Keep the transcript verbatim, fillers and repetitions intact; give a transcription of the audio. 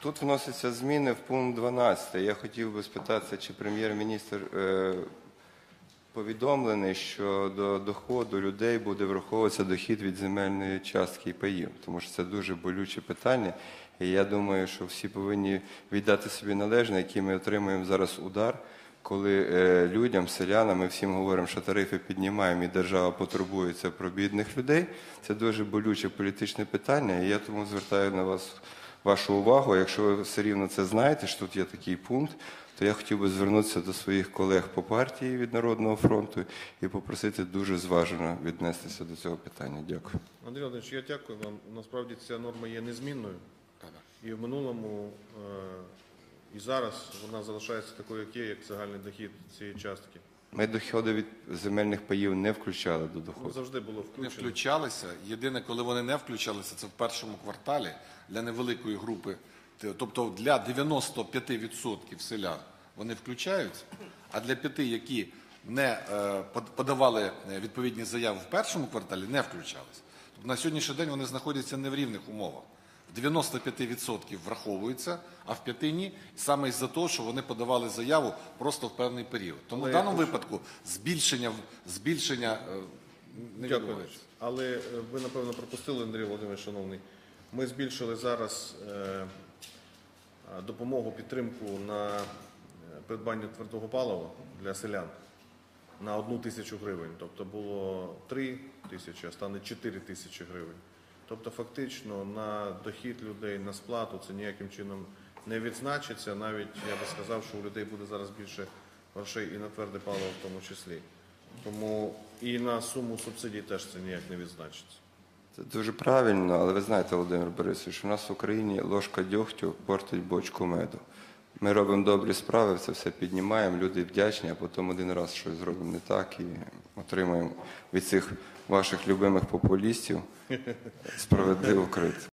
Тут вносяться зміни в пункт дванадцятий. Я хотів би спитатися, чи прем'єр-міністр е, повідомлений, що до доходу людей буде враховуватися дохід від земельної частки і паїв, тому що це дуже болюче питання. І я думаю, що всі повинні віддати собі належне, який ми отримуємо зараз удар, коли е, людям, селянам, ми всім говоримо, що тарифи піднімаємо і держава потурбується про бідних людей. Це дуже болюче політичне питання, і я тому звертаю на вас вашу увагу. Якщо ви все рівно це знаєте, що тут є такий пункт, то я хотів би звернутися до своїх колег по партії від Народного фронту і попросити дуже зважено віднестися до цього питання. Дякую. Андрій Володимирович, я дякую вам. Насправді ця норма є незмінною. І в минулому, і зараз вона залишається такою, як є, як загальний дохід цієї частки. Ми доходи від земельних паїв не включали до доходу. Ну, завжди було включено. Не включалися. Єдине, коли вони не включалися, це в першому кварталі для невеликої групи. Тобто для дев'яноста п'яти відсотків селян вони включаються, а для п'яти, які не подавали відповідні заяви в першому кварталі, не включалися. Тобто на сьогоднішній день вони знаходяться не в рівних умовах. В дев'яноста п'яти відсотків враховується, а в п'яти ні, саме із-за того, що вони подавали заяву просто в певний період. Тому Але в даному прошу... випадку збільшення, збільшення не Дякую. відбувається. Але ви, напевно, пропустили, Андрій Володимирович, шановний, ми збільшили зараз е, допомогу, підтримку на придбання твердого палива для селян на одну тисячу гривень. Тобто було три тисячі, а стане чотири тисячі гривень. Тобто фактично на дохід людей, на сплату це ніяким чином не відзначиться. Навіть, я би сказав, що у людей буде зараз більше грошей і на тверде паливо в тому числі. Тому і на суму субсидій теж це ніяк не відзначиться. Це дуже правильно, але ви знаєте, Володимир Борисович, у нас в Україні ложка дьогтю портить бочку меду. Ми робимо добрі справи, це все піднімаємо, люди вдячні, а потім один раз щось зробимо не так і отримаємо від цих ваших любимих популістів справедливу критику.